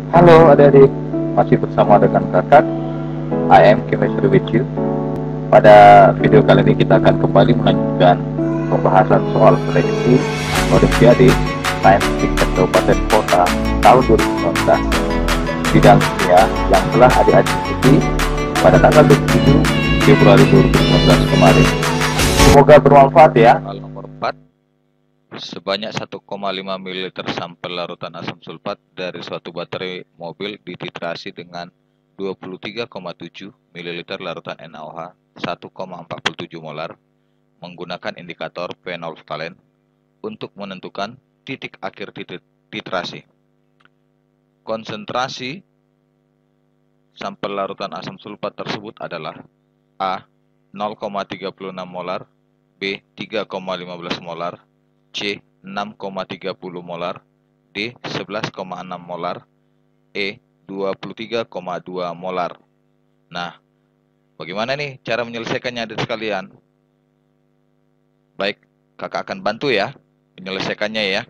Halo adik-adik, masih bersama dengan kakak. I am Chemistry with you. Pada video kali ini kita akan kembali melanjutkan pembahasan soal prediksi Olimpiade Saintifik Kabupaten Kota tahun 2019 bidang kimia yang telah adik-adik ikuti pada tanggal 27 Februari 2019 kemarin. Semoga bermanfaat ya. Soal nomor 4, sebanyak 1,5 ml sampel larutan asam sulfat dari suatu baterai mobil dititrasi dengan 23,7 ml larutan NaOH 1,47 molar menggunakan indikator phenolphthalein untuk menentukan titik akhir titrasi. Konsentrasi sampel larutan asam sulfat tersebut adalah A. 0,36 molar, B. 3,15 molar, C. 6,30 molar, D. 11,6 molar, E. 23,2 molar. Nah, bagaimana nih cara menyelesaikannya adik sekalian? Baik, kakak akan bantu ya menyelesaikannya ya.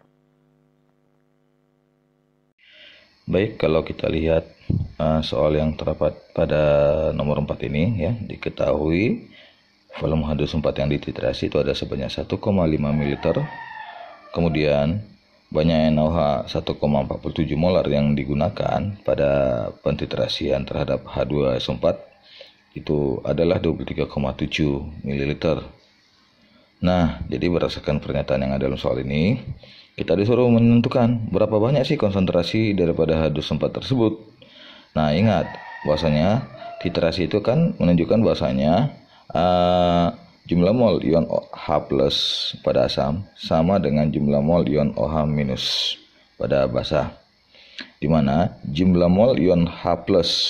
Baik, kalau kita lihat soal yang terdapat pada nomor 4 ini ya, diketahui volume H2O4 yang dititrasi itu ada sebanyak 1,5 ml. Kemudian banyak NaOH 1,47 molar yang digunakan pada pentitrasian terhadap H2SO4 itu adalah 23,7 ml. Nah, jadi berdasarkan pernyataan yang ada dalam soal ini, kita disuruh menentukan berapa banyak sih konsentrasi daripada H2SO4 tersebut. Nah, ingat bahwasanya titrasi itu kan menunjukkan bahwasanya jumlah mol ion H+ pada asam sama dengan jumlah mol ion OH- pada basa. Di mana jumlah mol ion H+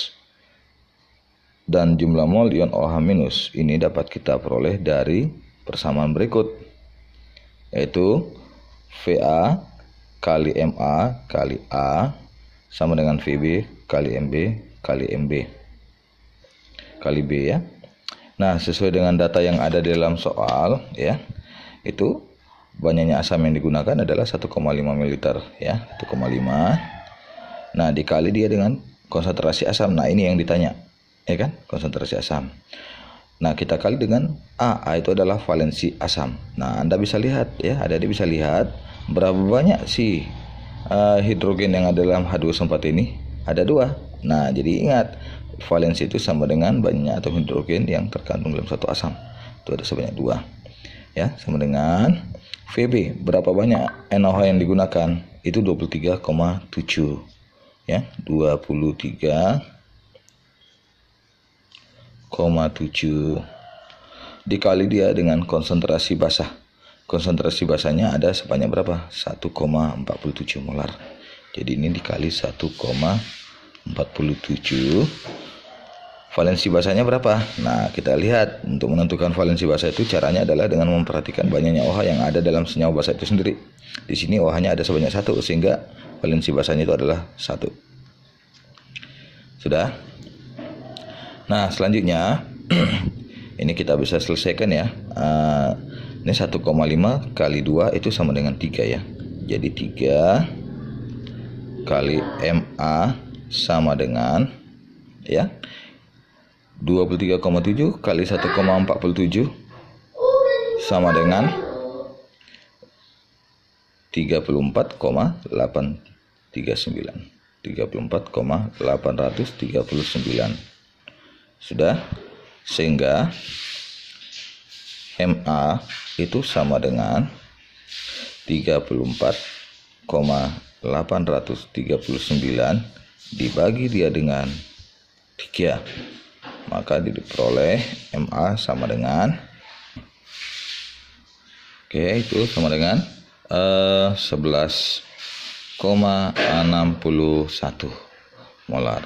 dan jumlah mol ion OH- ini dapat kita peroleh dari persamaan berikut, yaitu Va kali Ma kali A sama dengan Vb kali Mb kali Mb kali B ya. Nah, sesuai dengan data yang ada di dalam soal ya, itu banyaknya asam yang digunakan adalah 1,5 ml ya, 1,5. Nah, dikali dia dengan konsentrasi asam. Nah, ini yang ditanya ya kan, konsentrasi asam. Nah, kita kali dengan A. A itu adalah valensi asam. Nah, Anda bisa lihat ya, adik-adik bisa lihat berapa banyak sih hidrogen yang ada dalam H2SO4 ini. Ada 2. Nah, jadi ingat, valensi itu sama dengan banyaknya atom hidrogen yang terkandung dalam satu asam. Itu ada sebanyak 2. Ya, sama dengan Vb. Berapa banyak NaOH yang digunakan? Itu 23,7. Ya, 23,7 dikali dia dengan konsentrasi basah. Konsentrasi basahnya ada sebanyak berapa? 1,47 molar. Jadi ini dikali 1,47. Valensi basahnya berapa? Nah, kita lihat untuk menentukan valensi basah itu caranya adalah dengan memperhatikan banyaknya OH yang ada dalam senyawa basah itu sendiri. Di sini OH-nya ada sebanyak 1 sehingga valensi basahnya itu adalah 1. Sudah? Nah, selanjutnya ini kita bisa selesaikan ya. Ini 1,5 kali 2 itu sama dengan 3 ya. Jadi 3 kali Ma sama dengan ya 23,7 kali 1,47 sama dengan 34,839. 34,839. Sudah, sehingga Ma itu sama dengan 34,839 dibagi dia dengan 3. Maka diperoleh Ma sama dengan itu sama dengan 11,61 molar.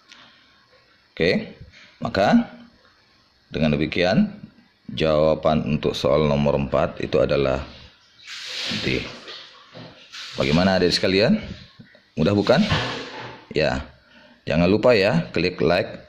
Maka dengan demikian jawaban untuk soal nomor 4 itu adalah D. Bagaimana adik sekalian? Mudah bukan? Ya. Jangan lupa ya, klik like,